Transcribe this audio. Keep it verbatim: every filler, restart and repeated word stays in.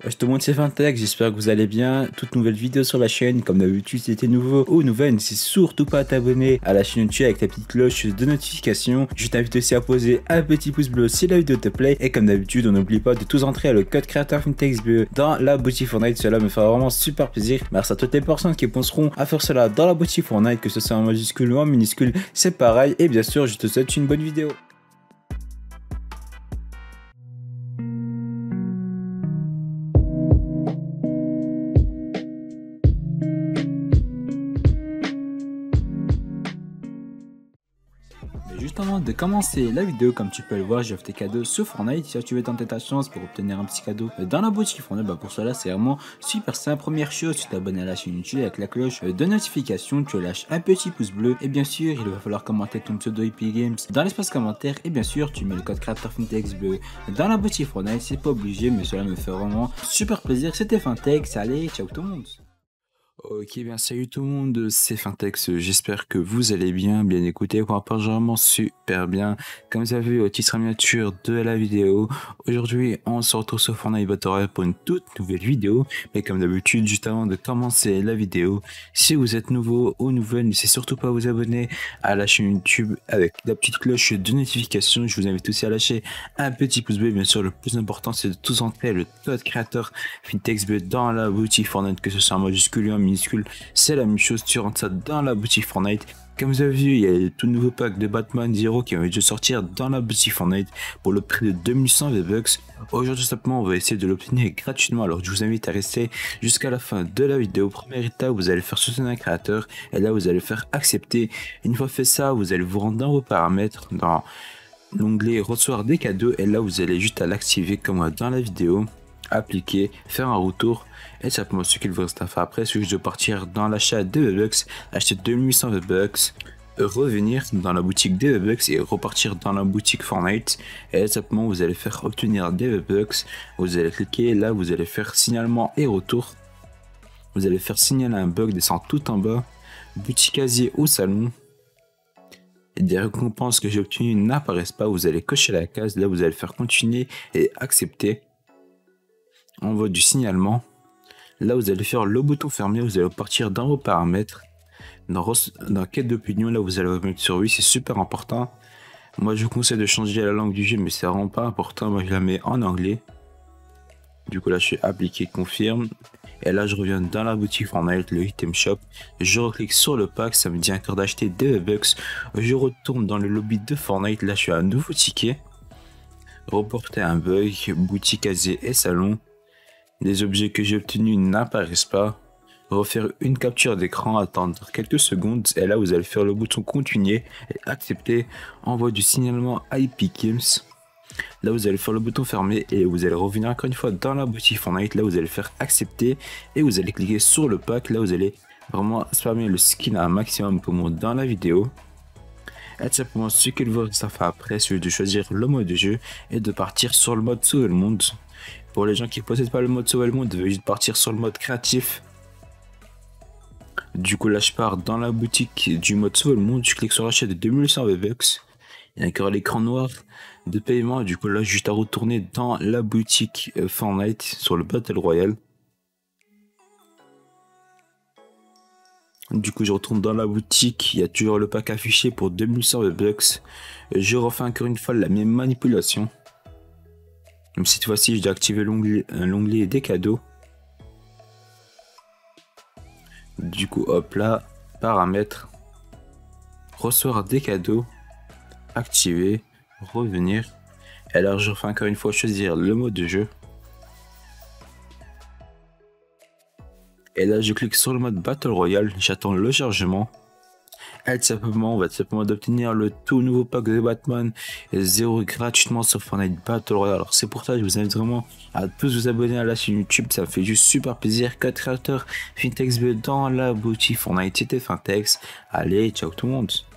Wesh tout le monde, c'est Fintech, j'espère que vous allez bien. Toute nouvelle vidéo sur la chaîne, comme d'habitude si t'es nouveau ou nouvelle, n'hésite surtout pas à t'abonner à la chaîne YouTube avec la petite cloche de notification. Je t'invite aussi à poser un petit pouce bleu si la vidéo te plaît. Et comme d'habitude, on n'oublie pas de tous entrer le code créateur FintechsBE dans la boutique Fortnite, cela me fera vraiment super plaisir. Merci à toutes les personnes qui penseront à faire cela dans la boutique Fortnite, que ce soit en majuscule ou en minuscule, c'est pareil. Et bien sûr, je te souhaite une bonne vidéo. Mais juste avant de commencer la vidéo, comme tu peux le voir, j'offre tes cadeaux sur Fortnite. Si tu veux tenter ta chance pour obtenir un petit cadeau dans la boutique Fortnite, bah pour cela c'est vraiment super simple. Première chose, tu t'abonnes à la chaîne YouTube avec la cloche de notification, tu lâches un petit pouce bleu et bien sûr il va falloir commenter ton pseudo Epic Games dans l'espace commentaire et bien sûr tu mets le code créateur FintechsBE dans la boutique Fortnite. C'est pas obligé mais cela me fait vraiment super plaisir. C'était Fintech, allez ciao tout le monde. Ok, bien salut tout le monde, c'est Fintex, j'espère que vous allez bien, bien écouté, pour ma part vraiment super bien. Comme vous avez vu au titre miniature de la vidéo, aujourd'hui on se retrouve sur Fortnite Battle Royale pour une toute nouvelle vidéo. Mais comme d'habitude, juste avant de commencer la vidéo, si vous êtes nouveau ou nouvelle, n'hésitez surtout pas à vous abonner à la chaîne YouTube avec la petite cloche de notification. Je vous invite aussi à lâcher un petit pouce bleu, bien sûr le plus important c'est de tous entrer le code créateur FintechsBE dans la boutique Fortnite, que ce soit en majuscule ou en minuscule, c'est la même chose, tu rentres ça dans la boutique Fortnite. Comme vous avez vu, il y a le tout nouveau pack de Batman Zero qui va de sortir dans la boutique Fortnite pour le prix de deux mille cent V-Bucks. Aujourd'hui simplement on va essayer de l'obtenir gratuitement, alors je vous invite à rester jusqu'à la fin de la vidéo. Première étape, vous allez faire soutenir un créateur et là vous allez faire accepter. Une fois fait ça, vous allez vous rendre dans vos paramètres, dans l'onglet recevoir des cadeaux et là vous allez juste à l'activer comme dans la vidéo, appliquer, faire un retour et simplement ce qu'il vous reste à faire après, c'est juste de partir dans l'achat des V-Bucks, acheter deux mille huit cents V-Bucks, revenir dans la boutique des V-Bucks et repartir dans la boutique Fortnite et simplement vous allez faire obtenir des V-Bucks. Vous allez cliquer là, vous allez faire signalement et retour, vous allez faire signaler un bug, descendre tout en bas, boutique casier au salon. Et des récompenses que j'ai obtenues n'apparaissent pas, vous allez cocher la case, là vous allez faire continuer et accepter. Envoi du signalement. Là vous allez faire le bouton fermé, vous allez partir dans vos paramètres, dans, dans quête d'opinion, là vous allez remettre sur oui, c'est super important. Moi je vous conseille de changer la langue du jeu mais c'est vraiment pas important, moi je la mets en anglais. Du coup là je fais appliquer, confirme et là je reviens dans la boutique Fortnite, le item shop, je reclique sur le pack, ça me dit encore d'acheter des V-Bucks, je retourne dans le lobby de Fortnite, là je fais un nouveau ticket, reporter un bug, boutique casier et salon. Les objets que j'ai obtenus n'apparaissent pas. Refaire une capture d'écran, attendre quelques secondes et là vous allez faire le bouton continuer et accepter. Envoi du signalement à Epic Games. Là vous allez faire le bouton fermé et vous allez revenir encore une fois dans la boutique Fortnite. Là vous allez faire accepter et vous allez cliquer sur le pack. Là vous allez vraiment spammer le skin à un maximum comme dans la vidéo. Et simplement ce qu'il vous reste à faire après, c'est de choisir le mode de jeu et de partir sur le mode sauver le monde. Pour les gens qui ne possèdent pas le mode sauver le monde, vous devez juste partir sur le mode créatif. Du coup là je pars dans la boutique du mode sauver le monde, je clique sur l'achat de deux mille cent V-Bucks. Il y a encore l'écran noir de paiement, du coup là juste à retourner dans la boutique Fortnite sur le Battle Royale. Du coup je retourne dans la boutique, il y a toujours le pack affiché pour deux mille cent V-Bucks. Je refais encore une fois la même manipulation. Même cette fois-ci, je dois activer l'onglet des cadeaux. Du coup, hop là, paramètres, recevoir des cadeaux, activer, revenir. Et alors, je refais encore une fois choisir le mode de jeu. Et là, je clique sur le mode Battle Royale, j'attends le chargement. Et simplement, on va simplement d'obtenir le tout nouveau pack de Batman Zero gratuitement sur Fortnite Battle Royale. Alors c'est pour ça que je vous invite vraiment à tous vous abonner à la chaîne YouTube, ça me fait juste super plaisir. Code créateur FintechsBE dans la boutique Fortnite, c'était Fintex. Allez, ciao tout le monde.